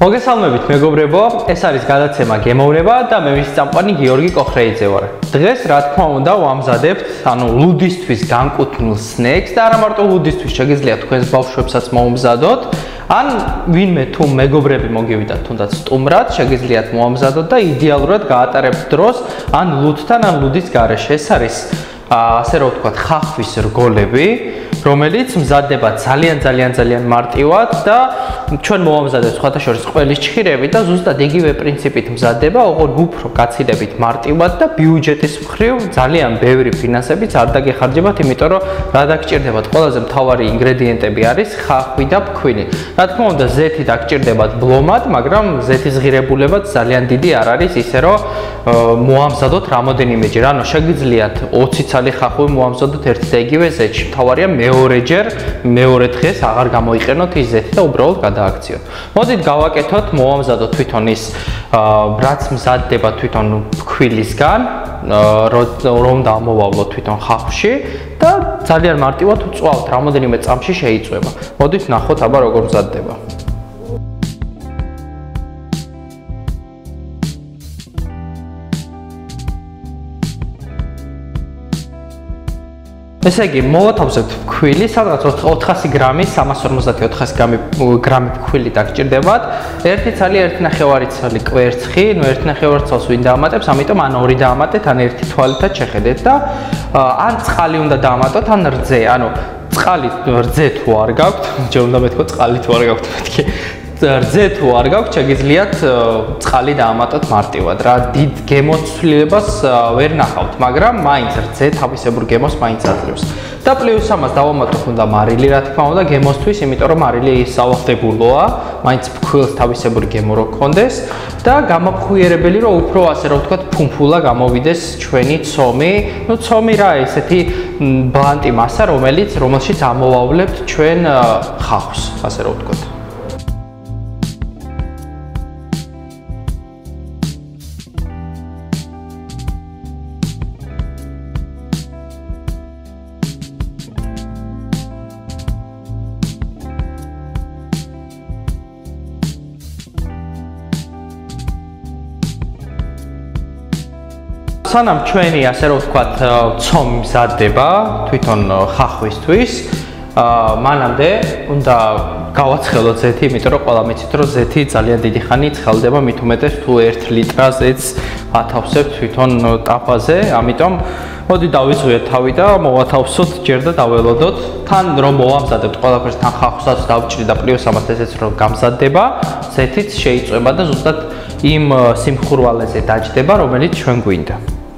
მოგესალმებით მეგობრებო, ეს არის გადაცემა გემოვნება და მე მის წამყვანი გიორგი კოხრეიძე ვარ. დღეს რა თქმა უნდა ვამზადებთ, ლუდისთვის განკუთვნილ სნექს და არა მარტო ლუდისთვის, შეგიძლიათ თქვენს ბავშვებსაც მოუმზადოთ, ან ვინმე თუ მეგობრები მოგივიდათ თუნდაც სტუმრად, შეგიძლიათ მოამზადოთ და იდეალურად გაატარებთ დროს ან ლუდთან ან ლუდის გარეშე. ეს არის ასე რომ ვთქვათ, ხახვის რგოლები, რომელიც მზადდება ძალიან მარტივად და ჩვენ მოვამზადებთ სხვათა შორის ყველის ჭხირები და ზუსტად იგივე პრინციპით მზადდება, ოღონდ უფრო გაცილებით მარტივად და ბიუჯეტის მხრივ ძალიან ბევრი ფინანსებიც არ დაგეხარჯებათ, იმიტომ რომ რა დაგჭირდებათ, ყველაზე მთავარი ინგრედიენტები არის ხახვი და ფქვილი. რა თქმა უნდა, ზეთი დაგჭირდებათ ბლომად, მაგრამ ზეთის ღირებულებაც ძალიან დიდი არ არის, ისე რომ მოამზადოთ რამოდენიმეჯერ. ანუ შეგიძლიათ 20 ცალი ხახვი მოამზადოთ ერთ და იგივე ზეთში. მთავარია მეორე დღეს აღარ გამოიყენოთ ის ზეთი და უბრალოდ გადააქციოთ. მოდით გავაკეთოთ, მოვამზადოთ თვითონ ის რაც მზადდება თვითონ ფქვილისგან, რომ დამოვავლოთ თვითონ ხახვში და ძალიან მარტივად უწვავთ, რამოდენიმე წამში შეიწვება. მოდით ნახოთ აბა როგორ მზადდება. ესე იგი, მოვათავსებთ ფქვილი, სადღაც 400 გრამი, 350-400 გრამი ფქვილი დაგჭირდებათ. 1 ცალი, 1,5 ცალი კვერცხი, 1,5 ცალს ვინ დაამატებს, ამიტომ ან 2 დაამატეთ, ან 1 თვალითაც შეხედეთ და ან წყალი უნდა დაამატოთ, ან რძე. ანუ წყალი რძე თუ არ გაქვთ, ჯერ უნდა მეთქვა წყალი თუ არ გაქვთ, მეთქი. რძე თუ არ გაქვთ, შეგიძლიათ წყალი დაამატოთ მარტივად. რა დიდ გემოცვლილებას ვერ ნახავთ, მაგრამ მაინც რძე თავისებურ გემოს მაინც აძლევს. და პლუს ამას დავამატოთ უნდა მარილი, რა თქმა უნდა, გემოსთვის, იმიტომ რომ მარილი სავალდებულოა, მაინც ფქვილს თავისებური გემო რო გქონდეს და გამაფხვიერებელი რომ უფრო ასე რომ ვთქვათ, ფუმფულა გამოვიდეს ჩვენი ცომი. ნუ ცომი რა, ესეთი ბლანტი მასა, რომელშიც ამოვავლებთ ჩვენ ხახვს, ასე რომ ვთქვათ. სანამ ჩვენი ასე რომ ვთქვათ, ცომი მზადდება თვითონ ხახვისთვის, მანამდე უნდა გავაცხელოთ ზეთი, იმიტომ რომ ყველა მიცით რომ ზეთი ძალიან დიდი ხანი ცხელდება, მით უმეტეს თუ 1 ლიტრაზეც ათავსებთ თვითონ ტაფაზე, ამიტომ მოდი დავიწყოთ თავი და მოვათავსოთ ჯერ და დაველოდოთ. თან რომ მოვამზადებთ ყველაფერს, თან ხახვსაც დავჭრით და პლუს ამას ესეც რომ გამზადდება, ზეთიც შეიწვება და ზუსტად იმ სიმხურვალეზე დაჯდება, რომელიც ჩვენ გვინდა.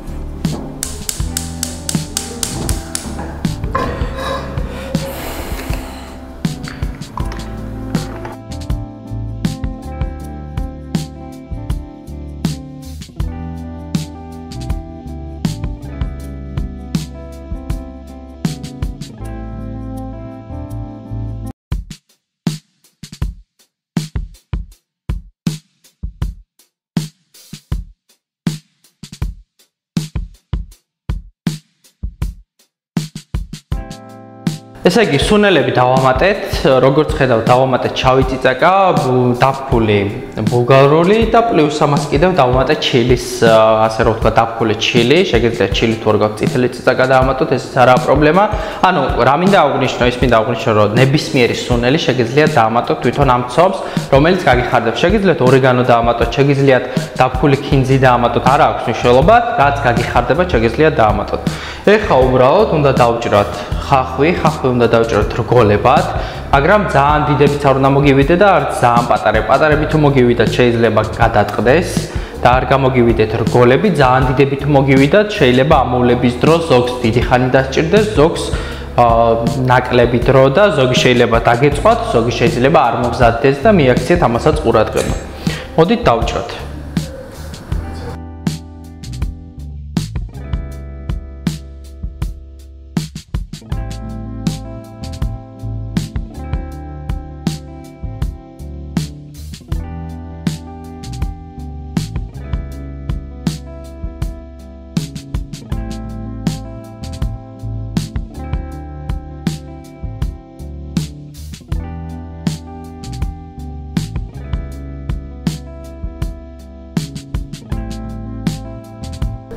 ესე იგი, სუნელები დავამატეთ, როგორც ხედავთ, დავამატეთ შავი წიწაკა, დაფქული ბულგარული და პლუს ამას კიდევ დავამატეთ ჩილის, ასე რომ ვთქვათ, დაფქული ჩილი, შეგიძლიათ ჩილი თუ არ გაქვთ, წითელი წიწაკა დაამატოთ, ესეც არაა პრობლემა. ანუ რა მინდა აღვნიშნო, ის მინდა აღვნიშნო, რომ ნებისმიერი სუნელი შეგიძლიათ დაამატოთ თვითონ ამ ცომს, რომელიც გაგიხარდებს. შეგიძლიათ ორეგანო დაამატოთ, შეგიძლიათ დაფქული ქინძი დაამატოთ, არა აქვს მნიშვნელობა, რაც გაგიხარდება, შეგიძლიათ დაამატოთ. ეხლა უბრალოდ უნდა დავჭრათ ხახვი უნდა დავჭროთ რგოლებად, მაგრამ ძალიან დიდებიც არ უნდა მოგივიდეთ და არც ძალიან პატარები თუ მოგივიდათ, შეიძლება გადატყდეს და არ გამოგივიდეთ რგოლები, ძალიან დიდები თუ მოგივიდათ, შეიძლება ამოვლების დროს ზოგს დიდი ხანი დასჭირდეს, ზოგს ნაკლები დრო და ზოგი შეიძლება დაგეწყვათ, ზოგი შეიძლება არ მომზადდეს და მიაქციეთ ამასაც ყურადღება. მოდით დავჭროთ.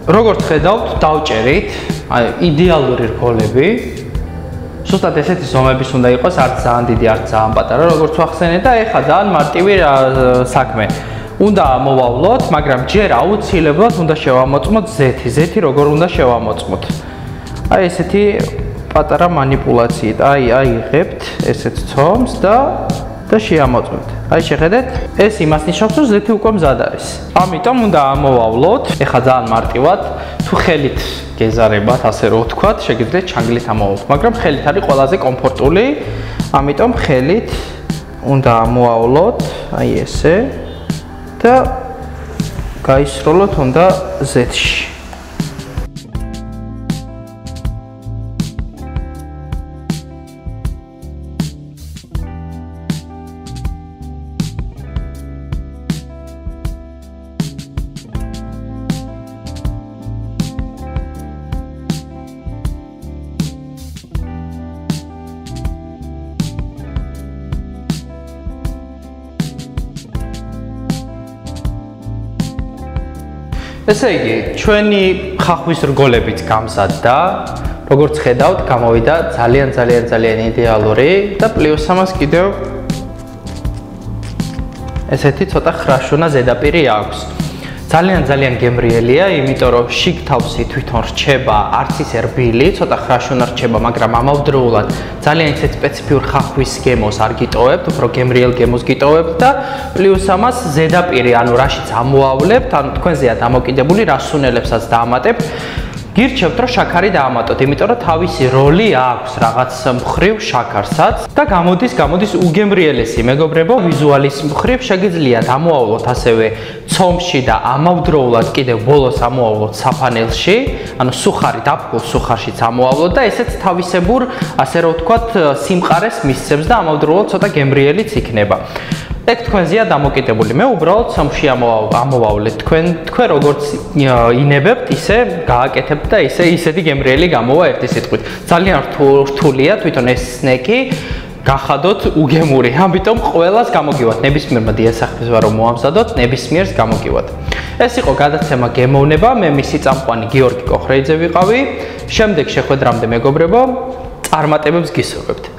როგორც ხედავთ, დავჭერით, იდეალური რგოლები. Სუსტად ესეთი ზომების უნდა იყოს, არც ძალიან დიდი, არც ძალიან პატარა, როგორც ვახსენე და ეხლა ძალიან მარტივი საქმე. Უნდა მოვავლოთ, მაგრამ ჯერ აუცილებლად უნდა შევამოწმოთ ზეთი. ზეთი როგორ უნდა შევამოწმოთ? Აი ესეთი პატარა манипуляციით. აიღებთ ესეთ ცომს და შეამოწმებთ. Აი შეხედეთ, ეს იმას ნიშნავს, რომ ზეთი უკვე მზად არის. ამიტომ უნდა ამოვავლოთ. ეხლა ძალიან მარტივად, თუ ხელით გეზარებათ, ასე რომ ვთქვათ, შეგიძლიათ ჩანგლით ამოვავლოთ, მაგრამ ხელით არის ყველაზე კომფორტული. ამიტომ ხელით უნდა ამოვავლოთ, აი ესე და გაისროლოთ უნდა ზეთში. ესე იგი, ჩვენი ხახვის რგოლებიც გამზადდა, როგორც ხედავთ, გამოვიდა ძალიან იდეალური და პლუს ამას კიდევ ესეთი ცოტა ხრაშუნა ზედაპირი აქვს. ძალიან გემრიელია, იმიტომ რომ შიგ თავსი თვითონ რჩება, არც ისე რბილი, ცოტა ხრაშუნა რჩება, მაგრამ ამავდროულად ძალიან ისეთ სპეციფიურ ხახვის გემოს არ გიტოვებთ, უფრო გემრიელ გემოს გიტოვებთ და პლუს ამას ზედაპირი, ანუ რაშიც ამოავლებთ, ანუ თქვენზეა დამოკიდებული, რა სუნელებსაც დაამატებთ. გირჩევთ რომ შაქარი დაამატოთ, იმიტომ რომ თავისი როლი აქვს რაღაც მხრივ შაქარსაც და გამოდის უგემრიელესი მეგობრებო, ვიზუალის მხრივ შეგიძლიათ ამოავლოთ ასევე ცომში და ამავდროულად კიდევ ბოლოს ამოავლოთ საფანელში, ანუ სუხარი დაფქულ სუხარშიც ამოავლოთ და ესეც თავისებურ, ასე რომ ვთქვათ, სიმყარეს მისცემს და ამავდროულად ცოტა გემრიელიც იქნება. Ეგ თქვენზეა დამოკიდებული. მე უბრალოდ ცომში ამოვავლეთ. თქვენ როგორც ინებებთ, ისე გააკეთებთ და ისეთი გემრიელი გამოვა ერთი სიტყვით. ძალიან რთულია თვითონ ეს სნეკი გახადოთ უგემური. ამიტომ ყველას გამოგივათ. ნებისმიერმა დიასახლისმა რომ მოამზადოთ, ნებისმიერს გამოგივათ. ეს იყო გადაცემა გემოვნება. მე მისი წამყვანი გიორგი კოხრეიძე ვიყავი. შემდეგ შეხვედრამდე მეგობრებო, წარმატებებს გისურვებთ.